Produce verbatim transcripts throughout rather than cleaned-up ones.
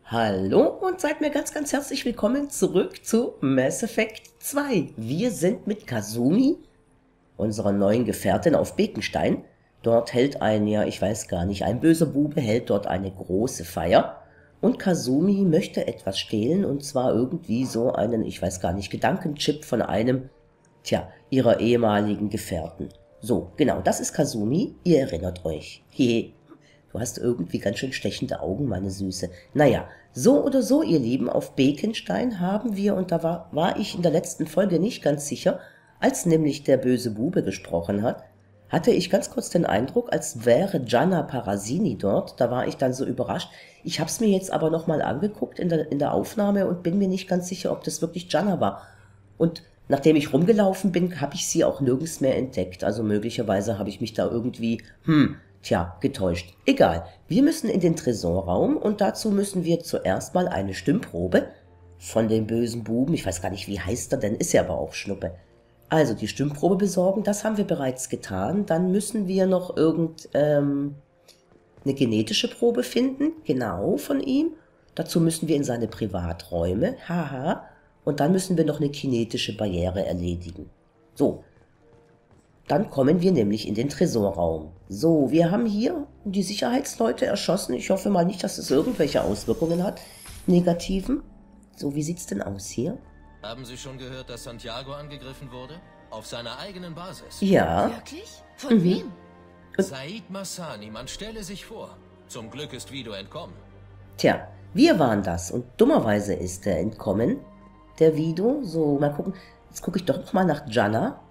Hallo und seid mir ganz, ganz herzlich willkommen zurück zu Mass Effect zwei. Wir sind mit Kasumi, unserer neuen Gefährtin, auf Bekenstein. Dort hält ein, ja, ich weiß gar nicht, ein böser Bube hält dort eine große Feier. Und Kasumi möchte etwas stehlen, und zwar irgendwie so einen, ich weiß gar nicht, Gedankenchip von einem, tja, ihrer ehemaligen Gefährten. So, genau, das ist Kasumi, ihr erinnert euch. Hehe. Du hast irgendwie ganz schön stechende Augen, meine Süße. Naja, so oder so, ihr Lieben, auf Bekenstein haben wir, und da war, war ich in der letzten Folge nicht ganz sicher, als nämlich der böse Bube gesprochen hat, hatte ich ganz kurz den Eindruck, als wäre Gianna Parasini dort. Da war ich dann so überrascht. Ich habe es mir jetzt aber nochmal angeguckt in der, in der Aufnahme und bin mir nicht ganz sicher, ob das wirklich Gianna war. Und nachdem ich rumgelaufen bin, habe ich sie auch nirgends mehr entdeckt. Also möglicherweise habe ich mich da irgendwie, hm, tja, getäuscht. Egal, wir müssen in den Tresorraum und dazu müssen wir zuerst mal eine Stimmprobe von dem bösen Buben. Ich weiß gar nicht, wie heißt er denn, ist ja aber auch Schnuppe. Also die Stimmprobe besorgen, das haben wir bereits getan. Dann müssen wir noch irgend ähm, eine genetische Probe finden, genau, von ihm. Dazu müssen wir in seine Privaträume, haha. Und dann müssen wir noch eine kinetische Barriere erledigen. So, dann kommen wir nämlich in den Tresorraum. So, wir haben hier die Sicherheitsleute erschossen. Ich hoffe mal nicht, dass es irgendwelche Auswirkungen hat, negativen. So, wie sieht's denn aus hier? Haben Sie schon gehört, dass Santiago angegriffen wurde? Auf seiner eigenen Basis. Ja. Wirklich? Von Mhm. wem? Said Massani, man stelle sich vor. Zum Glück ist Vido entkommen. Tja, wir waren das. Und dummerweise ist er entkommen, der Vido. So, mal gucken. Jetzt gucke ich doch noch mal nach Gianna.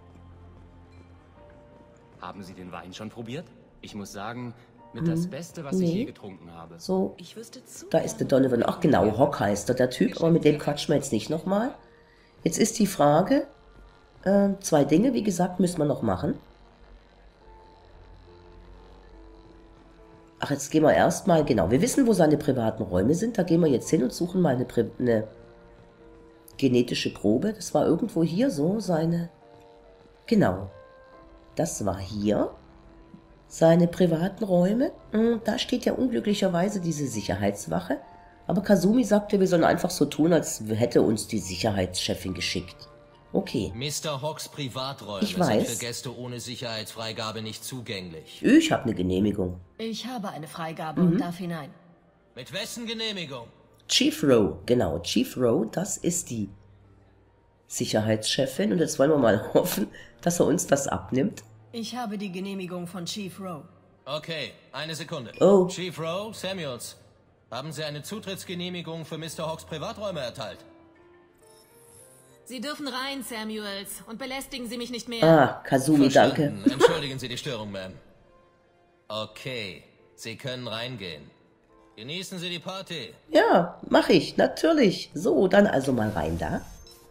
Haben Sie den Wein schon probiert? Ich muss sagen, mit das Beste, was nee. ich je getrunken habe. So, Ich wüsste zu. da ist der Donovan. Ach genau, Hock heißt er, der Typ. Aber mit dem quatschen wir jetzt nicht nochmal. Jetzt ist die Frage, äh, zwei Dinge, wie gesagt, müssen wir noch machen. Ach, jetzt gehen wir erstmal, genau, wir wissen, wo seine privaten Räume sind. Da gehen wir jetzt hin und suchen mal eine, Pri eine genetische Probe. Das war irgendwo hier so, seine, genau, das war hier, seine privaten Räume. Und da steht ja unglücklicherweise diese Sicherheitswache. Aber Kasumi sagte, wir sollen einfach so tun, als hätte uns die Sicherheitschefin geschickt. Okay. Mister Hocks Privaträume Ich sind weiß. für Gäste ohne Sicherheitsfreigabe nicht zugänglich. Ich habe eine Genehmigung. Ich habe eine Freigabe und darf hinein. Mit wessen Genehmigung? Chief Rowe, genau, Chief Rowe, das ist die Sicherheitschefin. Und jetzt wollen wir mal hoffen, dass er uns das abnimmt. Ich habe die Genehmigung von Chief Rowe. Okay, eine Sekunde. Oh. Chief Rowe, Samuels, haben Sie eine Zutrittsgenehmigung für Mister Hocks Privaträume erteilt? Sie dürfen rein, Samuels, und belästigen Sie mich nicht mehr. Ah, Kasumi, danke. Verstanden. Entschuldigen Sie die Störung, Ma'am. Okay, Sie können reingehen. Genießen Sie die Party. Ja, mache ich, natürlich. So, dann also mal rein da.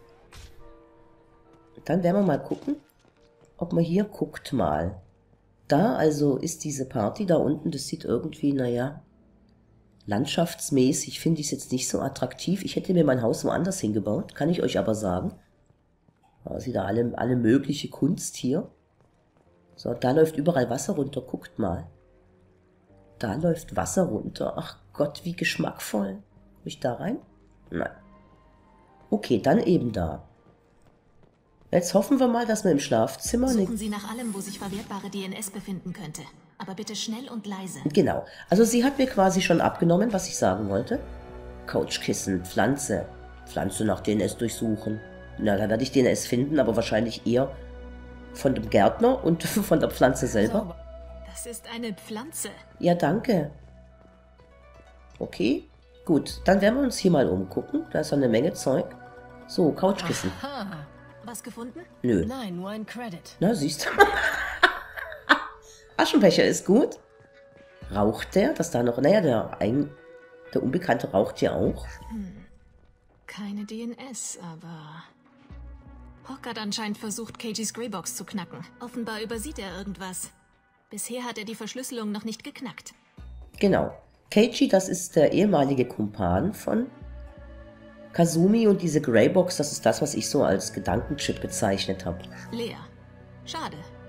Dann werden wir mal gucken, ob man hier guckt mal. Da also ist diese Party da unten, das sieht irgendwie, naja, landschaftsmäßig finde ich es jetzt nicht so attraktiv. Ich hätte mir mein Haus woanders hingebaut, kann ich euch aber sagen. Da sieht da alle, alle mögliche Kunst hier. So, da läuft überall Wasser runter, guckt mal. Da läuft Wasser runter. Ach Gott, wie geschmackvoll. Komm ich da rein? Nein. Okay, dann eben da. Jetzt hoffen wir mal, dass wir im Schlafzimmer... Suchen Sie nach allem, wo sich verwertbare D N S befinden könnte. Aber bitte schnell und leise. Genau. Also sie hat mir quasi schon abgenommen, was ich sagen wollte. Couchkissen, Pflanze. Pflanze nach D N S durchsuchen. Na, da werde ich D N S finden, aber wahrscheinlich eher von dem Gärtner und von der Pflanze selber. Das ist eine Pflanze. Ja, danke. Okay, gut. Dann werden wir uns hier mal umgucken. Da ist so eine Menge Zeug. So, Couchkissen. Ha. Was gefunden? Nö. Nein, nur ein Credit. Na, siehst du. Aschenbecher ist gut. Raucht der? Dass da noch... Naja, der, ein, der Unbekannte raucht ja auch. Keine D N S, aber... Hock hat anscheinend versucht, Keijis Greybox zu knacken. Offenbar übersieht er irgendwas. Bisher hat er die Verschlüsselung noch nicht geknackt. Genau. Keiji, das ist der ehemalige Kumpan von Kasumi, und diese Greybox, das ist das, was ich so als Gedankenchip bezeichnet habe. Leer. Schade.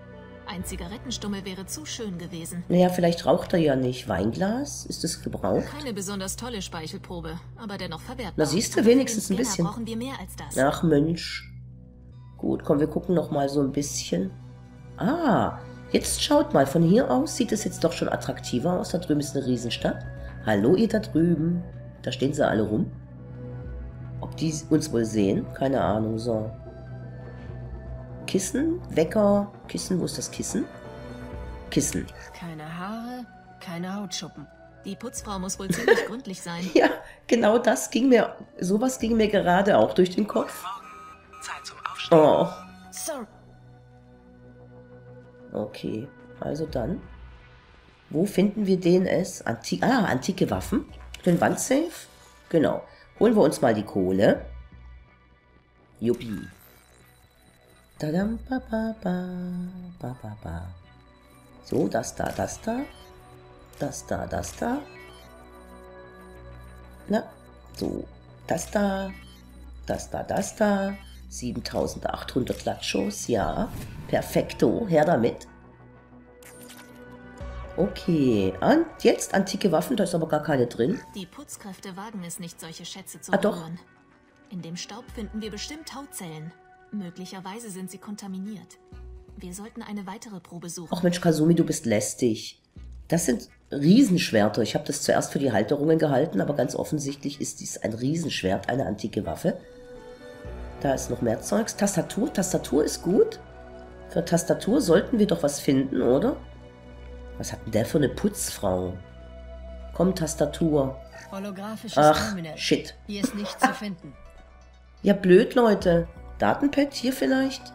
Ein Zigarettenstummel wäre zu schön gewesen. Naja, vielleicht raucht er ja nicht. Weinglas? Ist es gebraucht? Keine besonders tolle Speichelprobe, aber dennoch verwertbar. Na, siehst du, Aber für wenigstens den ein Scanner bisschen. brauchen wir mehr als das. Ach Mensch. Gut, komm, wir gucken noch mal so ein bisschen. Ah, jetzt schaut mal, von hier aus sieht es jetzt doch schon attraktiver aus. Da drüben ist eine Riesenstadt. Hallo ihr da drüben. Da stehen sie alle rum. Ob die uns wohl sehen? Keine Ahnung, so. Kissen, Wecker, Kissen, wo ist das Kissen? Kissen. Keine Haare, keine Hautschuppen. Die Putzfrau muss wohl ziemlich gründlich sein. Ja, genau das ging mir, sowas ging mir gerade auch durch den Kopf. Zeit zum Aufstehen. Oh, Sorry. okay, also dann. Wo finden wir D N S? Anti ah, antike Waffen. Den Wandsafe? Genau. Holen wir uns mal die Kohle. Juppie. Dadam, ba, ba, ba, ba, ba, ba. So, das da, das da. Das da, das da. Na, so. Das da. Das da, das da. siebentausendachthundert Latschos, ja. Perfekto, her damit. Okay, und jetzt antike Waffen, da ist aber gar keine drin. Die Putzkräfte wagen es nicht, solche Schätze zu Ah, doch. berühren. In dem Staub finden wir bestimmt Hautzellen. Möglicherweise sind sie kontaminiert. Wir sollten eine weitere Probe suchen. Ach Mensch, Kasumi, du bist lästig. Das sind Riesenschwerter. Ich habe das zuerst für die Halterungen gehalten, aber ganz offensichtlich ist dies ein Riesenschwert, eine antike Waffe. Da ist noch mehr Zeugs. Tastatur, Tastatur ist gut. Für Tastatur sollten wir doch was finden, oder? Was hat denn der für eine Putzfrau? Komm, Tastatur. Holographisches Ach, Terminal. shit. Hier ist nichts zu finden. Ja, blöd, Leute. Datenpad hier vielleicht?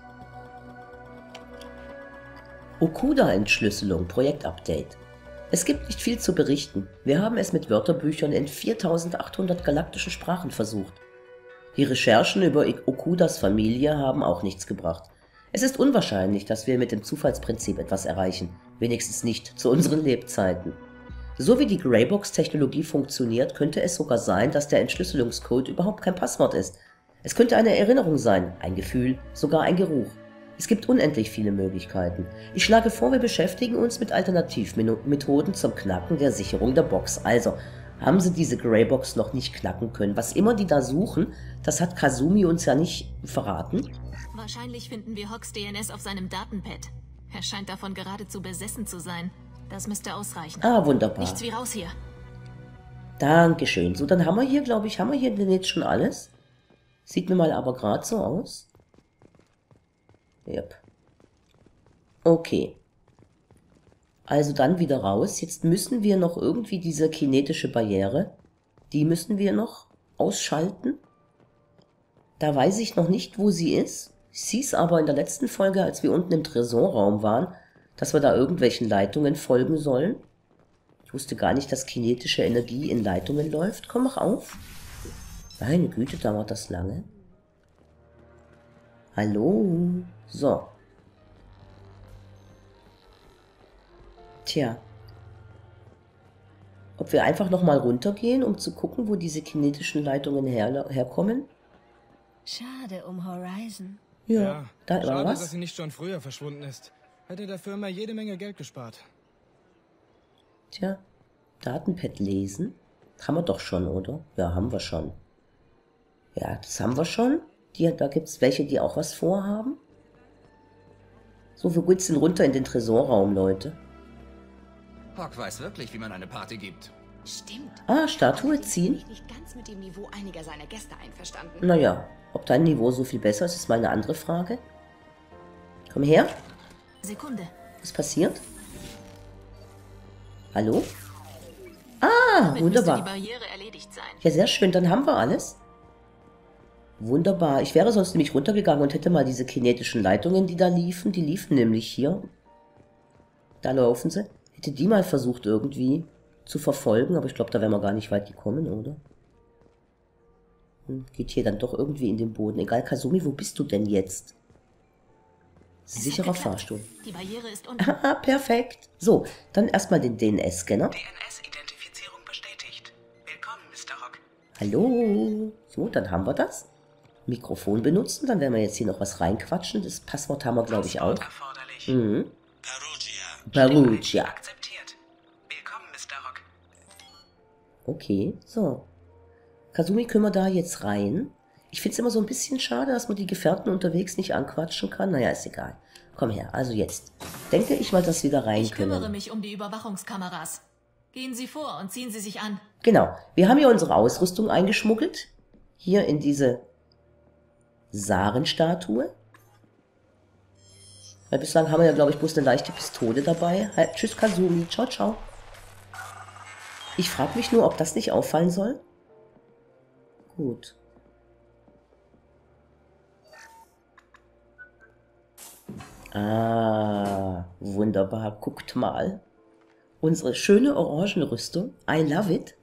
Okuda-Entschlüsselung, Projektupdate. Es gibt nicht viel zu berichten. Wir haben es mit Wörterbüchern in viertausendachthundert galaktischen Sprachen versucht. Die Recherchen über Okudas Familie haben auch nichts gebracht. Es ist unwahrscheinlich, dass wir mit dem Zufallsprinzip etwas erreichen, wenigstens nicht zu unseren Lebzeiten. So wie die Greybox-Technologie funktioniert, könnte es sogar sein, dass der Entschlüsselungscode überhaupt kein Passwort ist. Es könnte eine Erinnerung sein, ein Gefühl, sogar ein Geruch. Es gibt unendlich viele Möglichkeiten. Ich schlage vor, wir beschäftigen uns mit Alternativmethoden zum Knacken der Sicherung der Box. Also, haben sie diese Greybox noch nicht knacken können. Was immer die da suchen, das hat Kasumi uns ja nicht verraten. Wahrscheinlich finden wir Hawks D N S auf seinem Datenpad. Er scheint davon geradezu besessen zu sein. Das müsste ausreichen. Ah, wunderbar. Nichts wie raus hier. Dankeschön. So, dann haben wir hier, glaube ich, haben wir hier denn jetzt schon alles? Sieht mir mal aber gerade so aus. Yep. Okay. Also dann wieder raus. Jetzt müssen wir noch irgendwie diese kinetische Barriere, die müssen wir noch ausschalten. Da weiß ich noch nicht, wo sie ist. Ich sehe es aber in der letzten Folge, als wir unten im Tresorraum waren, dass wir da irgendwelchen Leitungen folgen sollen. Ich wusste gar nicht, dass kinetische Energie in Leitungen läuft. Komm, mach auf. Meine Güte, dauert das lange. Hallo. So. Tja. Ob wir einfach nochmal runtergehen, um zu gucken, wo diese kinetischen Leitungen her herkommen? Schade um Horizon. Ja, Ja, da war schade, was. dass sie nicht schon früher verschwunden ist. Hätte der Firma jede Menge Geld gespart. Tja, Datenpad lesen. Haben wir doch schon, oder? Ja, haben wir schon. Ja, das haben wir schon. Die, da gibt es welche, die auch was vorhaben. So, wir geht's denn runter in den Tresorraum, Leute? Hawk weiß wirklich, wie man eine Party gibt. Stimmt. Ah, Statue ziehen. Ich bin nicht ganz mit dem Niveau einiger seiner Gäste einverstanden. Naja, ob dein Niveau so viel besser ist, ist mal eine andere Frage. Komm her. Sekunde. Was passiert? Hallo? Ah, Damit müsste die wunderbar. Barriere erledigt sein. Ja, sehr schön, dann haben wir alles. Wunderbar. Ich wäre sonst nämlich runtergegangen und hätte mal diese kinetischen Leitungen, die da liefen, die liefen nämlich hier. Da laufen sie. Hätte die mal versucht irgendwie zu verfolgen, aber ich glaube, da wären wir gar nicht weit gekommen, oder? Hm, geht hier dann doch irgendwie in den Boden. Egal, Kasumi, wo bist du denn jetzt? Es hat Sicherer geklappt. Fahrstuhl. Die Barriere ist unten. Haha, perfekt. So, dann erstmal den D N S-Scanner. D N S-Identifizierung bestätigt. Willkommen, Mister Rock. Hallo. So, dann haben wir das. Mikrofon benutzen, dann werden wir jetzt hier noch was reinquatschen. Das Passwort haben wir, glaube ich, auch. Erforderlich. Mhm. Perugia. Akzeptiert. Willkommen, Mister Hock. Okay, so. Kasumi, können wir da jetzt rein? Ich finde es immer so ein bisschen schade, dass man die Gefährten unterwegs nicht anquatschen kann. Naja, ist egal. Komm her, also jetzt. Denke ich mal, dass wir da rein Ich kümmere können. mich um die Überwachungskameras. Gehen Sie vor und ziehen Sie sich an. Genau. Wir haben hier unsere Ausrüstung eingeschmuggelt. Hier in diese Saren-Statue. Ja, bislang haben wir ja, glaube ich, bloß eine leichte Pistole dabei. Halt, tschüss, Kasumi. Ciao, ciao. Ich frage mich nur, ob das nicht auffallen soll. Gut. Ah, wunderbar. Guckt mal. Unsere schöne Orangenrüstung. I love it.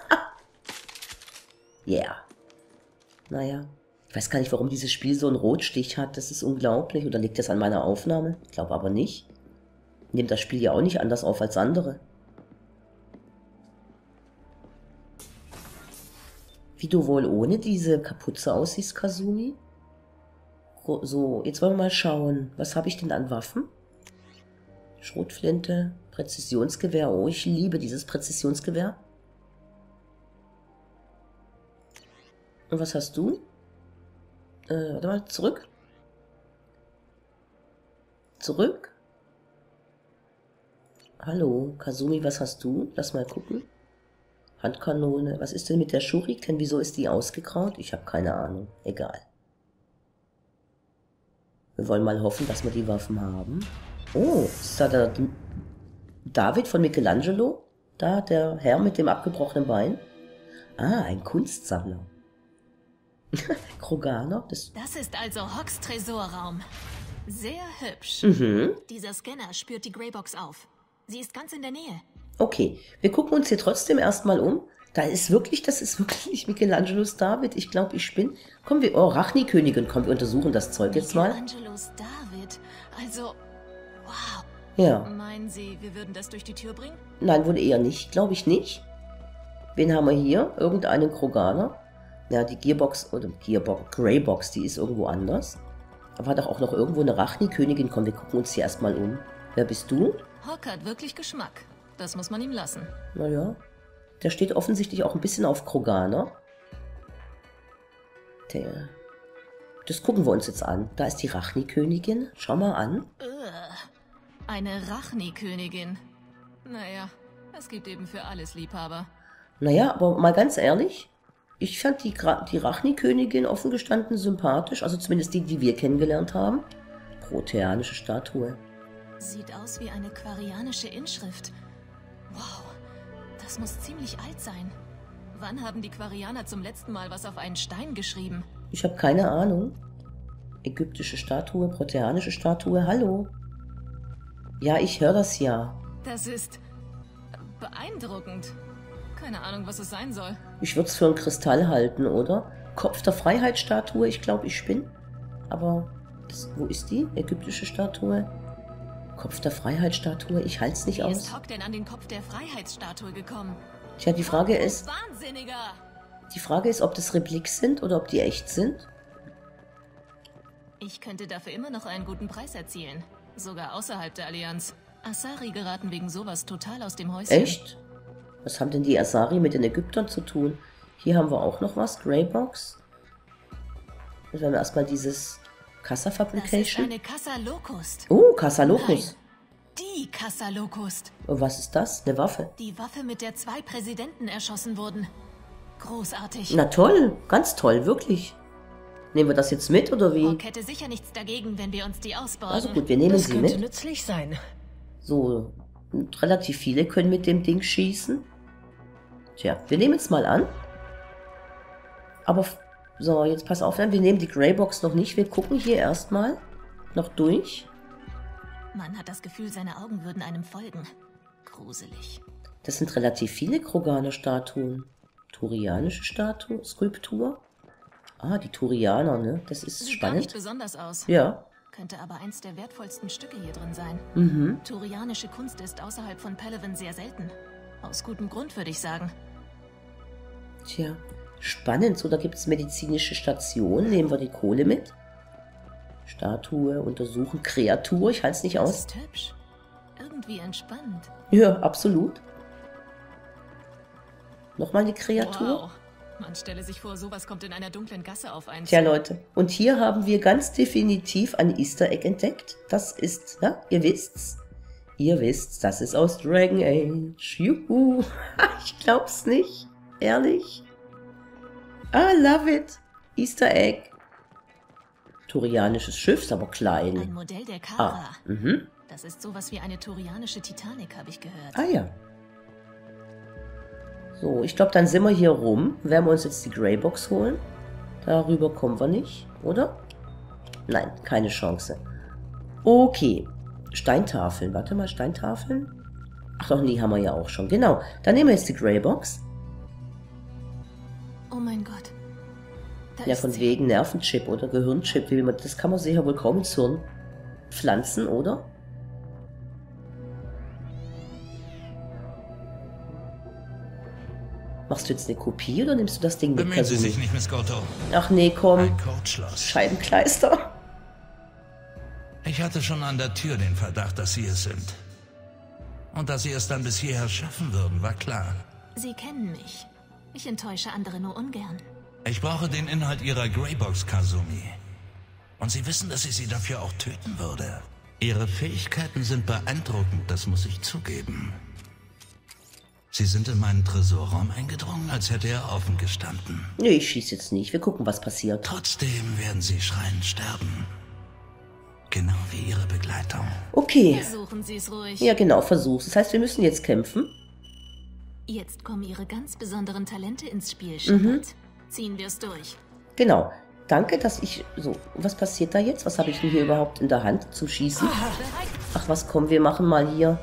Yeah. Naja. Ich weiß gar nicht, warum dieses Spiel so einen Rotstich hat. Das ist unglaublich. Oder liegt das an meiner Aufnahme? Ich glaube aber nicht. Nimmt das Spiel ja auch nicht anders auf als andere. Wie du wohl ohne diese Kapuze aussiehst, Kasumi? So, jetzt wollen wir mal schauen. Was habe ich denn an Waffen? Schrotflinte, Präzisionsgewehr. Oh, ich liebe dieses Präzisionsgewehr. Und was hast du? Äh, warte mal, zurück. Zurück. Hallo, Kasumi, was hast du? Lass mal gucken. Handkanone. Was ist denn mit der Shuriken? Wieso ist die ausgegraut? Ich habe keine Ahnung. Egal. Wir wollen mal hoffen, dass wir die Waffen haben. Oh, ist da der David von Michelangelo? Da, der Herr mit dem abgebrochenen Bein? Ah, ein Kunstsammler. Kroganer? Das, Das ist also Hocks Tresorraum. Sehr hübsch. mhm. Dieser Scanner spürt die Greybox auf. Sie ist ganz in der Nähe. Okay, wir gucken uns hier trotzdem erstmal um. Da ist wirklich, das ist wirklich Michelangelos David. Ich glaube, ich spinne. Kommen wir, oh, Rachni-Königin, komm, wir untersuchen das Zeug jetzt mal. Michelangelos David. Also, wow. Ja, Meinen Sie, wir würden das durch die Tür bringen? nein, wohl eher nicht, glaube ich nicht. Wen haben wir hier? Irgendeinen Kroganer. Ja, die Gearbox, oder Gearbox, Greybox, die ist irgendwo anders. Aber hat doch auch noch irgendwo eine Rachni-Königin. Komm, wir gucken uns hier erstmal um. Wer bist du? Hock hat wirklich Geschmack. Das muss man ihm lassen. Naja, der steht offensichtlich auch ein bisschen auf Kroganer. Der, das gucken wir uns jetzt an. Da ist die Rachni-Königin. Schau mal an. Ugh. Eine Rachni-Königin. Naja, es gibt eben für alles Liebhaber. Naja, aber mal ganz ehrlich, ich fand die, Gra- die Rachni-Königin offen gestanden sympathisch. Also zumindest die, die wir kennengelernt haben. Proteanische Statue. Sieht aus wie eine quarianische Inschrift. Wow, das muss ziemlich alt sein. Wann haben die Quarianer zum letzten Mal was auf einen Stein geschrieben? Ich habe keine Ahnung. Ägyptische Statue, proteanische Statue, hallo. Ja, ich höre das ja. Das ist beeindruckend. Keine Ahnung, was es sein soll. Ich würde es für einen Kristall halten, oder? Kopf der Freiheitsstatue, ich glaube, ich spinne. Aber, das, wo ist die? Ägyptische Statue? Kopf der Freiheitsstatue, ich halte es nicht Wie aus. ist Hock denn an den Kopf der Freiheitsstatue gekommen? Tja, die Frage Hock ist, Wahnsinniger! die Frage ist, ob das Repliks sind oder ob die echt sind. Ich könnte dafür immer noch einen guten Preis erzielen. Sogar außerhalb der Allianz. Asari geraten wegen sowas total aus dem Häuschen. Echt? Was haben denn die Asari mit den Ägyptern zu tun? Hier haben wir auch noch was, Greybox. Jetzt werden wir erstmal dieses Casa Das ist Fabrication. eine Casa Locust. Oh, Casa Locust. Die Casa Locust. Und was ist das? Eine Waffe. Die Waffe, mit der zwei Präsidenten erschossen wurden. Großartig. Na toll, ganz toll, wirklich. Nehmen wir das jetzt mit oder wie? Hock hätte sicher nichts dagegen, wenn wir uns die ausborgen. Also gut, wir nehmen Das sie könnte mit. nützlich sein. So, und relativ viele können mit dem Ding schießen. Tja, wir nehmen es mal an. Aber, f- so, jetzt pass auf, wir nehmen die Greybox noch nicht. Wir gucken hier erstmal noch durch. Man hat das Gefühl, seine Augen würden einem folgen. Gruselig. Das sind relativ viele Kroganer-Statuen. Turianische Statue, Skulptur. Ah, die Turianer, ne? Das ist Sieht gar nicht spannend. besonders aus. Ja. Könnte aber eins der wertvollsten Stücke hier drin sein. Mhm. Turianische Kunst ist außerhalb von Palaven sehr selten. Aus gutem Grund, würde ich sagen. Tja, spannend. So, da gibt es medizinische Stationen. Nehmen wir die Kohle mit. Statue, untersuchen, Kreatur. Ich halte es nicht Das aus. ist hübsch. irgendwie entspannt. Ja, absolut. Nochmal eine Kreatur. Wow. Man stelle sich vor, sowas kommt in einer dunklen Gasse auf einen Tja, zu. Leute. Und hier haben wir ganz definitiv ein Easter Egg entdeckt. Das ist, ja, ihr wisst's. Ihr wisst's, das ist aus Dragon Age. Juhu. Ich glaub's nicht. Ehrlich. I love it. Easter Egg. Turianisches Schiff, ist aber klein. Ein Modell der Kara. Ah, mhm. Das ist sowas wie eine turianische Titanic, habe ich gehört. Ah ja. So, ich glaube, dann sind wir hier rum. Werden wir uns jetzt die Greybox holen. Darüber kommen wir nicht, oder? Nein, keine Chance. Okay. Steintafeln. Warte mal, Steintafeln? Ach doch, nee, haben wir ja auch schon. Genau. Dann nehmen wir jetzt die Greybox. Oh mein Gott. Da Ja, ist von sie. wegen Nervenchip oder Gehirnchip. Wie man, das kann man sich ja wohl kaum ins Hirn pflanzen, oder? Machst du jetzt eine Kopie oder nimmst du das Ding mit? Bemühen Sie Kasumi? sich nicht, Miss Goto. Ach nee, komm. Ein Codeschloss. Scheibenkleister. Ich hatte schon an der Tür den Verdacht, dass Sie es sind. Und dass Sie es dann bis hierher schaffen würden, war klar. Sie kennen mich. Ich enttäusche andere nur ungern. Ich brauche den Inhalt Ihrer Greybox, Kasumi. Und Sie wissen, dass ich Sie dafür auch töten würde. Ihre Fähigkeiten sind beeindruckend, das muss ich zugeben. Sie sind in meinen Tresorraum eingedrungen, als hätte er offen gestanden. Nee, ich schieße jetzt nicht. Wir gucken, was passiert. Trotzdem werden Sie schreiend sterben. Genau wie Ihre Begleitung. Okay. Versuchen Sie es ruhig. Ja, genau, versuch's. Das heißt, wir müssen jetzt kämpfen. Jetzt kommen Ihre ganz besonderen Talente ins Spiel, Mhm. Shepard. Ziehen wir es durch. Genau. Danke, dass ich... So, was passiert da jetzt? Was habe ich denn hier überhaupt in der Hand zum Schießen? Ach, was, komm, wir machen mal hier...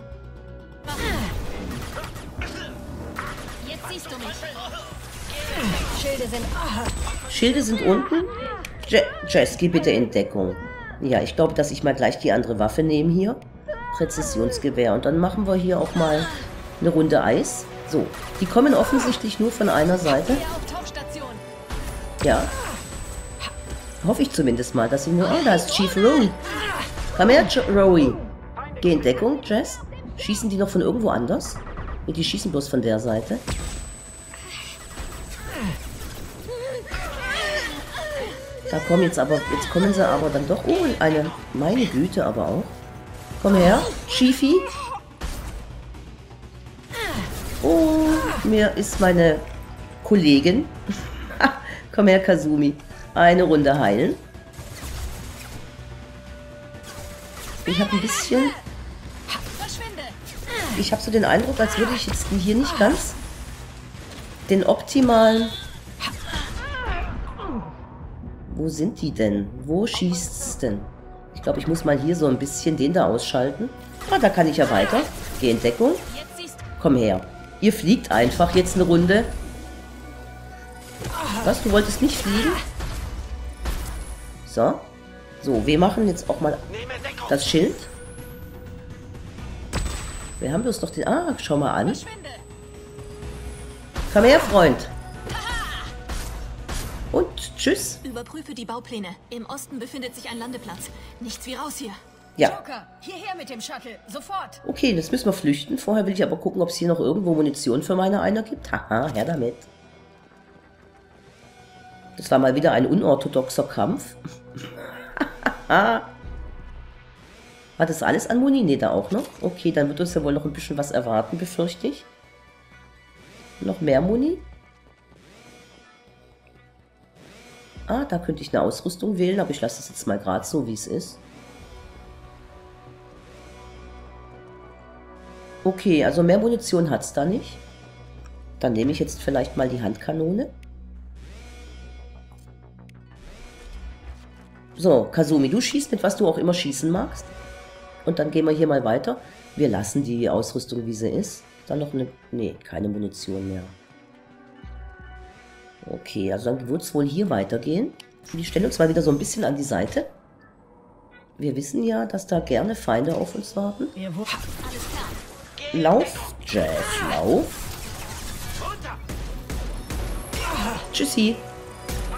Jetzt siehst du mich. Schilde sind... Schilde sind unten. Je Jess, geh bitte in Deckung. Ja, ich glaube, dass ich mal gleich die andere Waffe nehme hier. Präzisionsgewehr. Und dann machen wir hier auch mal eine Runde Eis. So, die kommen offensichtlich nur von einer Seite. Auf Tauchstation. Ja. Hoffe ich zumindest mal, dass sie nur... Oh, da ist Chief Rowie. Komm her, Rowie. Geh in Deckung, Jess. Schießen die noch von irgendwo anders? Nee, die schießen bloß von der Seite. Da kommen jetzt aber... Jetzt kommen sie aber dann doch... Oh, eine... Meine Güte, aber auch. Komm her, Chiefy. Oh, mir ist meine Kollegin. Komm her, Kasumi. Eine Runde heilen. Ich habe ein bisschen... Verschwinde. Ich habe so den Eindruck, als würde ich jetzt hier nicht ganz den optimalen... Wo sind die denn? Wo schießt's denn? Ich glaube, ich muss mal hier so ein bisschen den da ausschalten. Ah, da kann ich ja weiter. Geh in Deckung. Jetzt siehst du. Komm her. Ihr fliegt einfach jetzt eine Runde. Was? Du wolltest nicht fliegen? So. So, wir machen jetzt auch mal das Schild. Wir haben bloß doch den... Ah, schau mal an. Verschwinde. Komm her, Freund. Und tschüss. Überprüfe die Baupläne. Im Osten befindet sich ein Landeplatz. Nichts wie raus hier. Ja. Joker, hierher mit dem Shuttle. Sofort. Okay, jetzt müssen wir flüchten. Vorher will ich aber gucken, ob es hier noch irgendwo Munition für meine Einer gibt. Haha, her damit. Das war mal wieder ein unorthodoxer Kampf. War das alles an Muni? Ne, da auch noch. Okay, dann wird uns ja wohl noch ein bisschen was erwarten, befürchte ich. Noch mehr Muni? Ah, da könnte ich eine Ausrüstung wählen, aber ich lasse das jetzt mal gerade so, wie es ist. Okay, also mehr Munition hat es da nicht. Dann nehme ich jetzt vielleicht mal die Handkanone. So, Kasumi, du schießt mit was du auch immer schießen magst. Und dann gehen wir hier mal weiter. Wir lassen die Ausrüstung, wie sie ist. Dann noch eine... Nee, keine Munition mehr. Okay, also dann wird es wohl hier weitergehen. Wir stellen uns mal wieder so ein bisschen an die Seite. Wir wissen ja, dass da gerne Feinde auf uns warten. Lauf, Jeff, lauf. Tschüssi.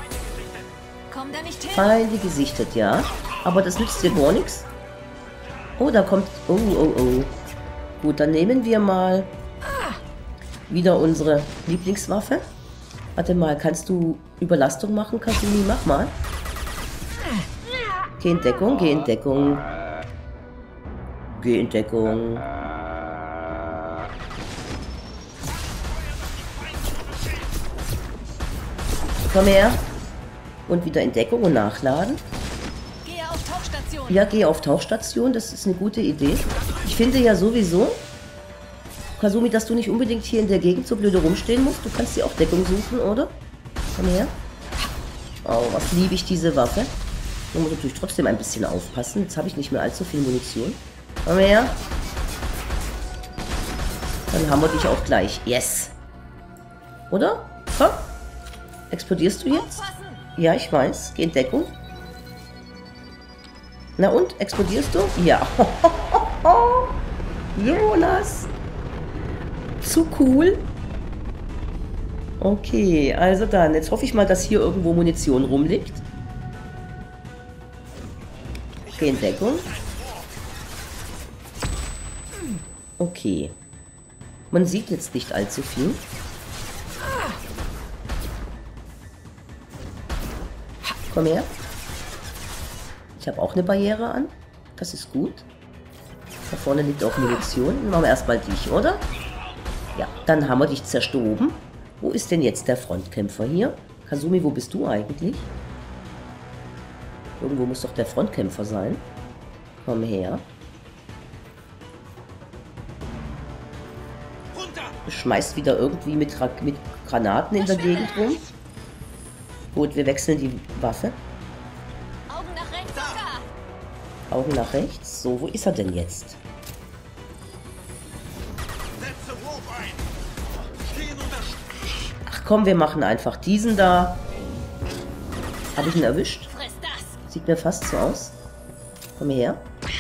Komm da nicht hin. Feinde gesichtet, ja. Aber das nützt dir gar nichts. Oh, da kommt... Oh, oh, oh. Gut, dann nehmen wir mal wieder unsere Lieblingswaffe. Warte mal, kannst du Überlastung machen, Kasumi? Mach mal. Geh in Deckung, geh in Deckung. Geh in Deckung. Komm her. Und wieder in Deckung und nachladen. Gehe auf Tauchstation. Ja, geh auf Tauchstation. Das ist eine gute Idee. Ich finde ja sowieso, Kasumi, dass du nicht unbedingt hier in der Gegend so blöde rumstehen musst. Du kannst dir auch Deckung suchen, oder? Komm her. Oh, was liebe ich diese Waffe. Man muss natürlich trotzdem ein bisschen aufpassen. Jetzt habe ich nicht mehr allzu viel Munition. Komm her. Dann haben wir dich auch gleich. Yes. Oder? Komm. Explodierst du jetzt? Ja, ich weiß. Geh in Deckung. Na und? Explodierst du? Ja. Jonas. Zu cool. Okay, also dann. Jetzt hoffe ich mal, dass hier irgendwo Munition rumliegt. Geh in Deckung. Okay. Man sieht jetzt nicht allzu viel. Komm her. Ich habe auch eine Barriere an. Das ist gut. Da vorne liegt auch Munition. Dann machen wir erstmal dich, oder? Ja, dann haben wir dich zerstoben. Wo ist denn jetzt der Frontkämpfer hier? Kasumi, wo bist du eigentlich? Irgendwo muss doch der Frontkämpfer sein. Komm her. Du schmeißt wieder irgendwie mit, Ra mit Granaten in der Gegend rum. Gut, wir wechseln die Waffe. Augen nach rechts, Hocker. Augen nach rechts. So, wo ist er denn jetzt? Ach komm, wir machen einfach diesen da. Habe ich ihn erwischt? Sieht mir fast so aus. Komm her.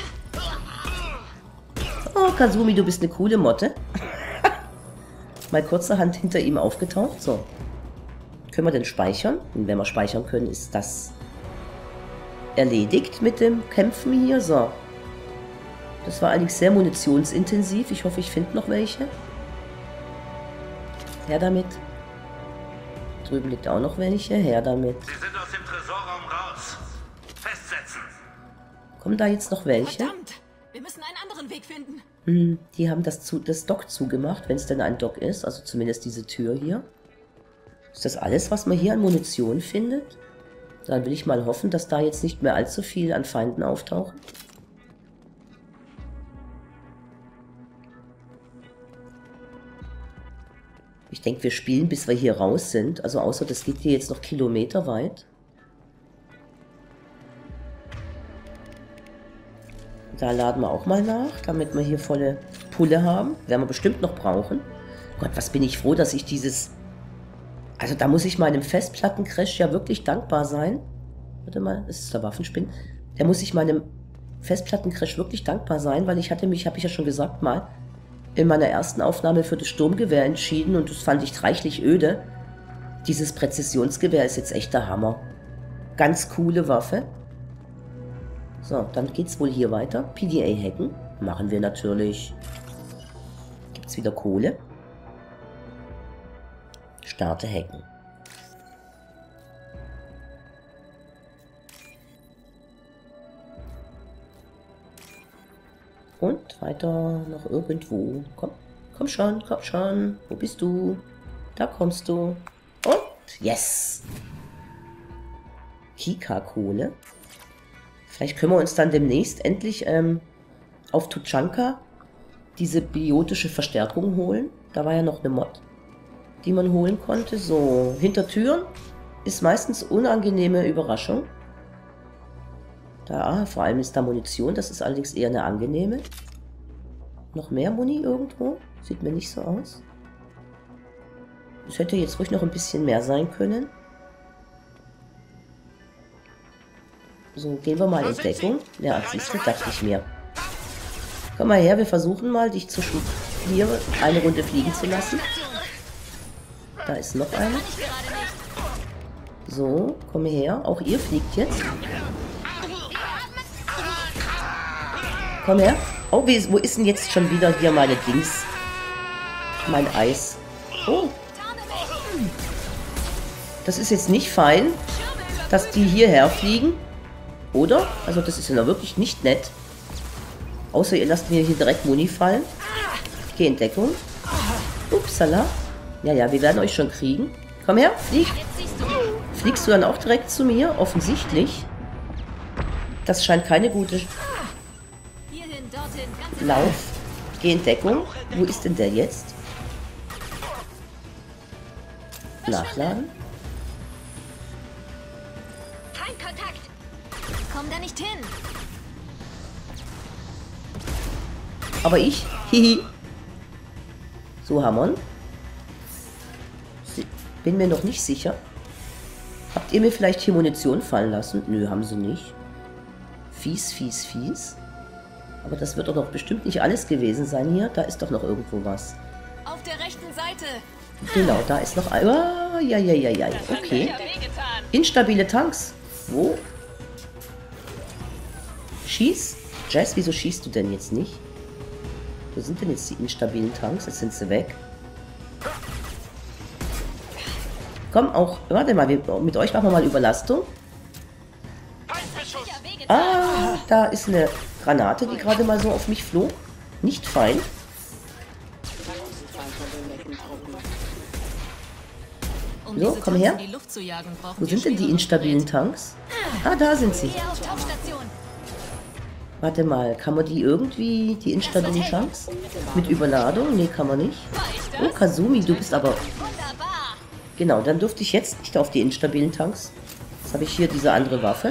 Oh, Kasumi, du bist eine coole Motte. Mal kurzerhand hinter ihm aufgetaucht. So. Können wir denn speichern? Und wenn wir speichern können, ist das erledigt mit dem Kämpfen hier. So. Das war allerdings sehr munitionsintensiv. Ich hoffe, ich finde noch welche. Her damit. Drüben liegt auch noch welche. Her damit. Sie sind aus dem Tresorraum raus. Festsetzen. Kommen da jetzt noch welche? Verdammt! Wir müssen einen anderen Weg finden. Hm, die haben das, zu, das Dock zugemacht, wenn es denn ein Dock ist. Also zumindest diese Tür hier. Ist das alles, was man hier an Munition findet? Dann will ich mal hoffen, dass da jetzt nicht mehr allzu viel an Feinden auftauchen. Ich denke, wir spielen, bis wir hier raus sind. Also außer das geht hier jetzt noch kilometerweit. Da laden wir auch mal nach, damit wir hier volle Pulle haben. Werden wir bestimmt noch brauchen. Gott, was bin ich froh, dass ich dieses... Also da muss ich meinem Festplattencrash ja wirklich dankbar sein. Warte mal, das ist der Waffenspinn. Da muss ich meinem Festplattencrash wirklich dankbar sein, weil ich hatte mich, habe ich ja schon gesagt mal, in meiner ersten Aufnahme für das Sturmgewehr entschieden und das fand ich reichlich öde. Dieses Präzisionsgewehr ist jetzt echt der Hammer. Ganz coole Waffe. So, dann geht's wohl hier weiter. P D A hacken. Machen wir natürlich. Gibt's wieder Kohle. Starte hacken. Und weiter noch irgendwo. Komm, komm schon, komm schon. Wo bist du? Da kommst du. Und yes. Kika-Kohle. Vielleicht können wir uns dann demnächst endlich ähm, auf Tuchanka diese biotische Verstärkung holen. Da war ja noch eine Mod, die man holen konnte. So, hinter Türen ist meistens unangenehme Überraschung. Da, ah, vor allem ist da Munition, das ist allerdings eher eine angenehme. Noch mehr Muni irgendwo? Sieht mir nicht so aus. Es hätte jetzt ruhig noch ein bisschen mehr sein können. So, gehen wir mal in Deckung. Ja, siehst du, dachte ich mir. Komm mal her, wir versuchen mal, dich zu hier eine Runde fliegen zu lassen. Da ist noch einer. So, komm her. Auch ihr fliegt jetzt. Komm her. Oh, wie, wo ist denn jetzt schon wieder hier meine Dings? Mein Eis. Oh. Das ist jetzt nicht fein, dass die hierher fliegen. Oder? Also das ist ja noch wirklich nicht nett. Außer ihr lasst mir hier direkt Muni fallen. Ich gehe in Deckung. Upsala. Ja, ja, wir werden euch schon kriegen. Komm her, flieg. Fliegst du dann auch direkt zu mir? Offensichtlich. Das scheint keine gute... Lauf. Geh in Deckung. Wo ist denn der jetzt? Nachladen. Kein Kontakt. Komm da nicht hin. Aber ich? Hihi. So, Hammern. Bin mir noch nicht sicher. Habt ihr mir vielleicht hier Munition fallen lassen? Nö, haben sie nicht. Fies, fies, fies. Aber das wird doch bestimmt nicht alles gewesen sein hier. Da ist doch noch irgendwo was. Auf der rechten Seite. Genau, da ist noch ein... Ah, ja, ja, ja, ja. Okay. Instabile Tanks. Wo? Schieß. Jess, wieso schießt du denn jetzt nicht? Wo sind denn jetzt die instabilen Tanks? Jetzt sind sie weg. Komm, auch... Warte mal, wir, mit euch machen wir mal Überlastung. Ah, da ist eine Granate, die gerade mal so auf mich flog. Nicht fein. So, komm her. Wo sind denn die instabilen Tanks? Ah, da sind sie. Warte mal, kann man die irgendwie, die instabilen Tanks? Mit Überladung? Nee, kann man nicht. Oh, Kazumi, du bist aber... Genau, dann durfte ich jetzt nicht auf die instabilen Tanks. Jetzt habe ich hier diese andere Waffe.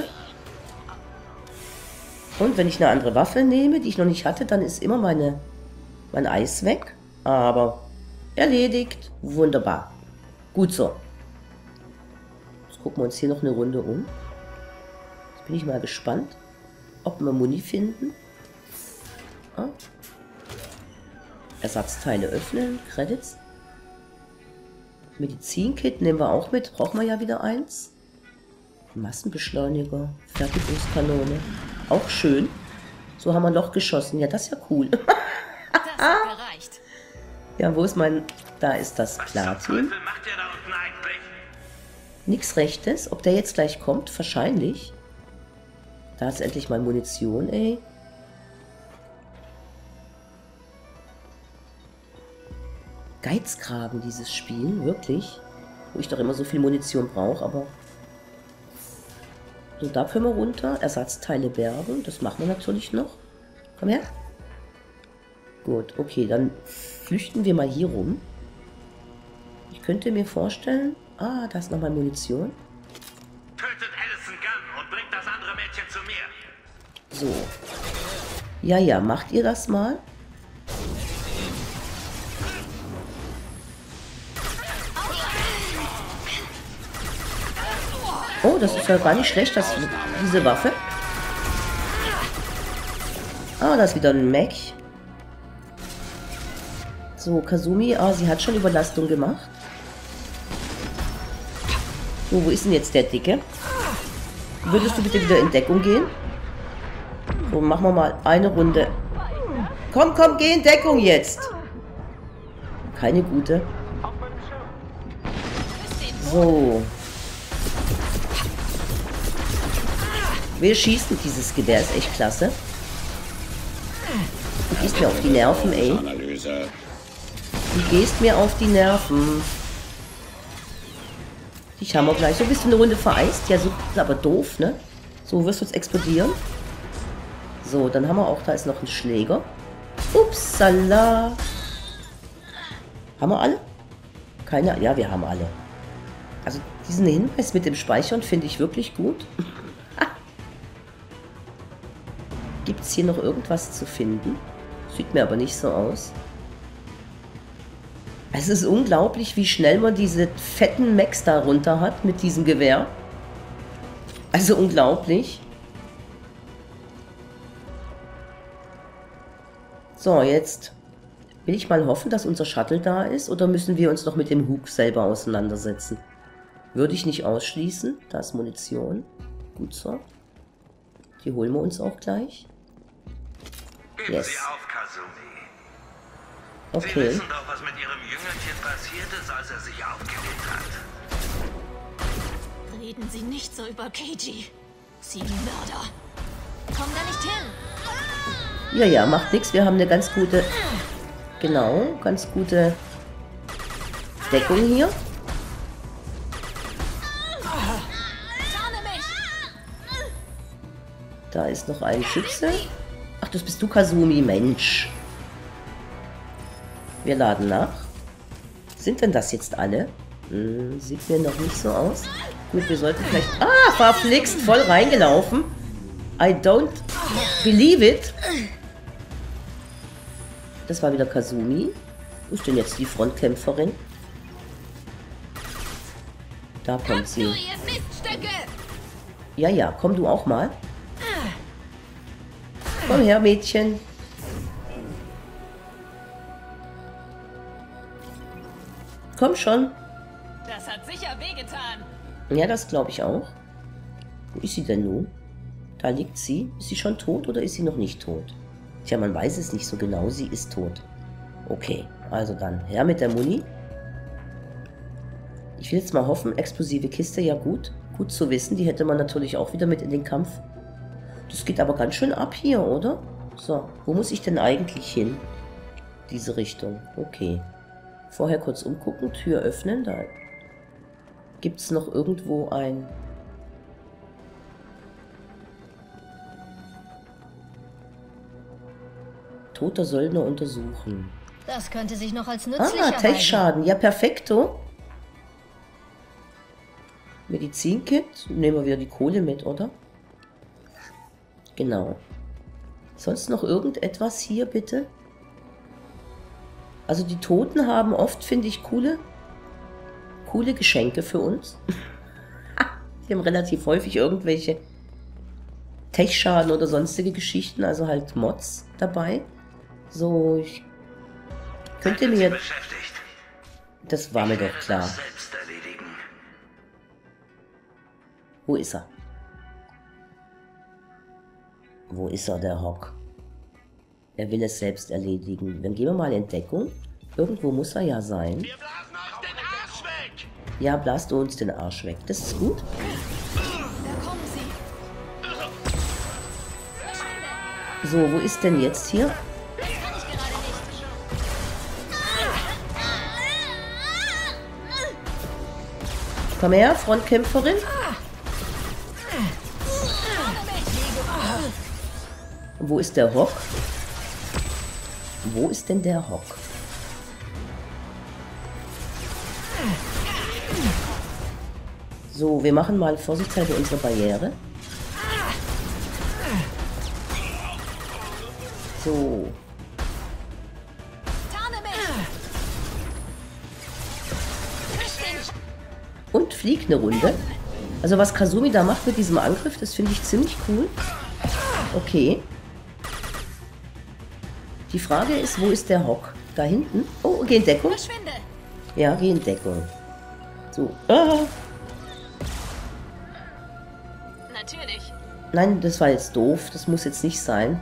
Und wenn ich eine andere Waffe nehme, die ich noch nicht hatte, dann ist immer meine, mein Eis weg. Aber erledigt. Wunderbar. Gut so. Jetzt gucken wir uns hier noch eine Runde um. Jetzt bin ich mal gespannt, ob wir Muni finden. Ah. Ersatzteile öffnen. Credits. Medizinkit nehmen wir auch mit. Brauchen wir ja wieder eins. Massenbeschleuniger. Fertigungskanone. Auch schön. So haben wir ein Loch geschossen. Ja, das ist ja cool. Das hat gereicht. Ja, wo ist mein... Da ist das Platin. Nix Rechtes. Ob der jetzt gleich kommt? Wahrscheinlich. Da ist endlich mal Munition, ey. Geizkragen, dieses Spiel. Wirklich. Wo ich doch immer so viel Munition brauche, aber... So, da können wir runter. Ersatzteile bergen. Das machen wir natürlich noch. Komm her. Gut, okay, dann flüchten wir mal hier rum. Ich könnte mir vorstellen... Ah, da ist nochmal Munition. Tötet Allison Gunn und bringt das andere Mädchen zu mir. So. Ja, ja, macht ihr das mal? Oh, das ist ja gar nicht schlecht, dass diese Waffe. Ah, da ist wieder ein Mech. So, Kazumi, ah, sie hat schon Überlastung gemacht. So, wo ist denn jetzt der Dicke? Würdest du bitte wieder in Deckung gehen? So, machen wir mal eine Runde. Komm, komm, geh in Deckung jetzt. Keine gute. So. Wir schießen dieses Gewehr, ist echt klasse. Du gehst mir auf die Nerven, ey. Du gehst mir auf die Nerven. Die haben wir gleich. So bist du eine Runde vereist. Ja, so ist aber doof, ne? So wirst du jetzt explodieren. So, dann haben wir auch, da ist noch ein Schläger. Upsala. Haben wir alle? Keine, ja, wir haben alle. Also diesen Hinweis mit dem Speichern finde ich wirklich gut. Gibt es hier noch irgendwas zu finden? Sieht mir aber nicht so aus. Es ist unglaublich, wie schnell man diese fetten Mechs da runter hat mit diesem Gewehr. Also unglaublich. So, jetzt will ich mal hoffen, dass unser Shuttle da ist. Oder müssen wir uns noch mit dem Hug selber auseinandersetzen? Würde ich nicht ausschließen. Da ist Munition. Gut so. Die holen wir uns auch gleich. Geben Yes. Sie auf, Kasumi. Sie Okay. wissen doch, was mit Ihrem Jüngerchen passiert ist, als er sich aufgelehnt hat. Reden Sie nicht so über Keiji. Sie Mörder. Komm da nicht hin. Ja, ja, macht nichts. Wir haben eine ganz gute, genau, ganz gute Deckung hier. Tarne mich. Da ist noch ein Schütze. Ach, das bist du, Kasumi, Mensch. Wir laden nach. Sind denn das jetzt alle? Hm, sieht mir noch nicht so aus. Gut, wir sollten vielleicht... Ah, verflixt, voll reingelaufen. I don't believe it. Das war wieder Kasumi. Wo ist denn jetzt die Frontkämpferin? Da kommt sie. Ja, ja, komm du auch mal. Komm her, Mädchen. Komm schon. Das hat sicher wehgetan. Ja, das glaube ich auch. Wo ist sie denn nun? Da liegt sie. Ist sie schon tot oder ist sie noch nicht tot? Tja, man weiß es nicht so genau. Sie ist tot. Okay, also dann her mit der Muni. Ich will jetzt mal hoffen, explosive Kiste, ja gut. Gut zu wissen, die hätte man natürlich auch wieder mit in den Kampf. Das geht aber ganz schön ab hier, oder? So, wo muss ich denn eigentlich hin? Diese Richtung, okay. Vorher kurz umgucken, Tür öffnen, da gibt es noch irgendwo ein... Toter Söldner untersuchen. Das könnte sich noch als nützlich Ah, erweisen. Tech-Schaden. Ja, perfekto. Medizinkit. Nehmen wir wieder die Kohle mit, oder? Genau. Sonst noch irgendetwas hier, bitte? Also die Toten haben oft, finde ich, coole, coole Geschenke für uns. Die haben relativ häufig irgendwelche Tech-Schaden oder sonstige Geschichten, also halt Mods dabei. So, ich könnte mir... Beschäftigt. Das war mir doch klar. Selbst erledigen. Wo ist er? Wo ist er, der Hock? Er will es selbst erledigen. Dann gehen wir mal in Deckung. Irgendwo muss er ja sein. Wir blasen euch den Arsch weg! Ja, blast du uns den Arsch weg. Das ist gut. Da kommen sie. So, wo ist denn jetzt hier? Das kann ich gerade nicht. Komm her, Frontkämpferin. Wo ist der Hock? Wo ist denn der Hock? So, wir machen mal vorsichtshalber unsere Barriere. So. Tarne mich. Und fliegt eine Runde. Also was Kasumi da macht mit diesem Angriff, das finde ich ziemlich cool. Okay. Die Frage ist, wo ist der Hock? Da hinten? Oh, geh in Deckung. Verschwinde. Ja, geh in Deckung. So. Ah. Natürlich. Nein, das war jetzt doof. Das muss jetzt nicht sein.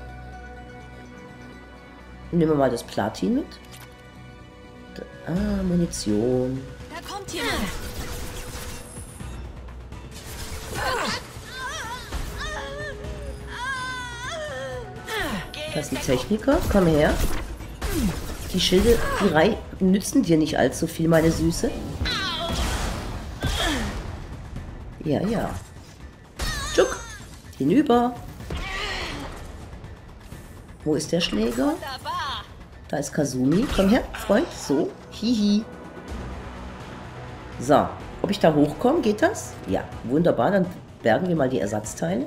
Nehmen wir mal das Platin mit. Da, ah, Munition. Da kommt jemand. Das ist ein Techniker. Komm her. Die Schilde, die Reihe nützen dir nicht allzu viel, meine Süße. Ja, ja. Tschuck. Hinüber. Wo ist der Schläger? Wunderbar. Da ist Kasumi. Komm her, Freund. So. Hihi. So. Ob ich da hochkomme, geht das? Ja, wunderbar. Dann bergen wir mal die Ersatzteile.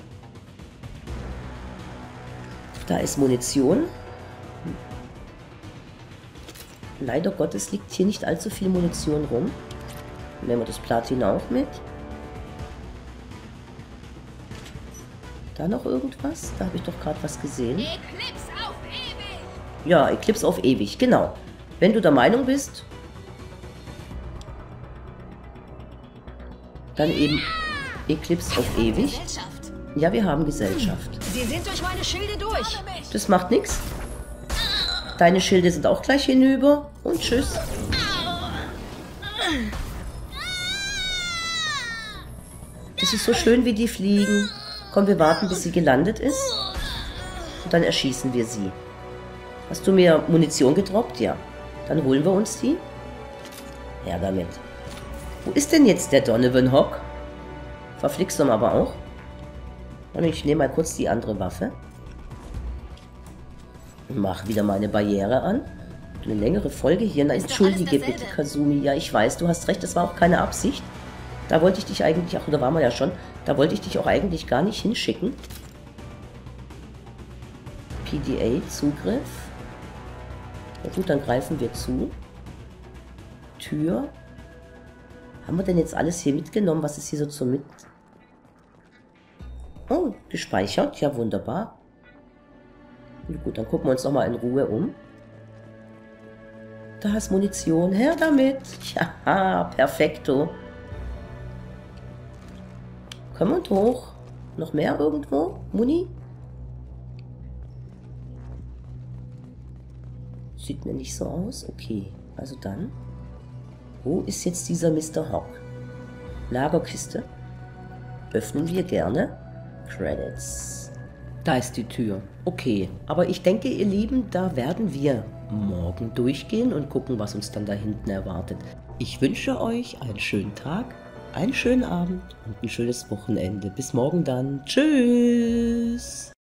Da ist Munition. Leider Gottes liegt hier nicht allzu viel Munition rum. Nehmen wir das Platin auch mit. Da noch irgendwas? Da habe ich doch gerade was gesehen. Eclipse auf ewig! Ja, Eclipse auf ewig, genau. Wenn du der Meinung bist, dann eben Eclipse auf ewig. Gesellschaft. Ja, wir haben Gesellschaft. Sie sind durch meine Schilde durch. Das macht nichts. Deine Schilde sind auch gleich hinüber. Und tschüss. Das ist so schön, wie die fliegen. Komm, wir warten, bis sie gelandet ist. Und dann erschießen wir sie. Hast du mir Munition gedroppt? Ja. Dann holen wir uns die. Ja, damit. Wo ist denn jetzt der Donovan Hock? Verflixt ihn aber auch. Und ich nehme mal kurz die andere Waffe. Und mach wieder meine Barriere an. Eine längere Folge hier. Na, entschuldige bitte, Kazumi. Ja, ich weiß, du hast recht, das war auch keine Absicht. Da wollte ich dich eigentlich, ach, da waren wir ja schon. Da wollte ich dich auch eigentlich gar nicht hinschicken. P D A-Zugriff. Na gut, dann greifen wir zu. Tür. Haben wir denn jetzt alles hier mitgenommen? Was ist hier so zum Mit... Oh, gespeichert. Ja, wunderbar. Und gut, dann gucken wir uns nochmal in Ruhe um. Da ist Munition. Her damit. Ja, perfekto. Komm und hoch. Noch mehr irgendwo? Muni? Sieht mir nicht so aus. Okay, also dann. Wo ist jetzt dieser Mister Hock? Lagerkiste. Öffnen wir gerne. Credits. Da ist die Tür. Okay, aber ich denke, ihr Lieben, da werden wir morgen durchgehen und gucken, was uns dann da hinten erwartet. Ich wünsche euch einen schönen Tag, einen schönen Abend und ein schönes Wochenende. Bis morgen dann. Tschüss!